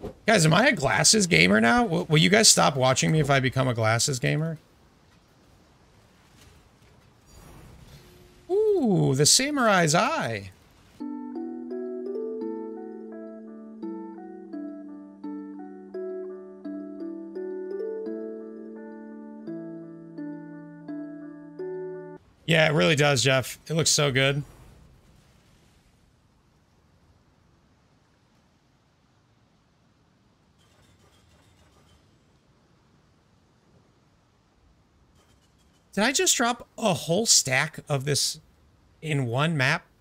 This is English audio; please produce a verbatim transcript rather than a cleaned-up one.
Guys, am I a glasses gamer now? Will, will you guys stop watching me if I become a glasses gamer? Ooh, the samurai's eye. Yeah, it really does, Jeff. It looks so good. Did I just drop a whole stack of this in one map?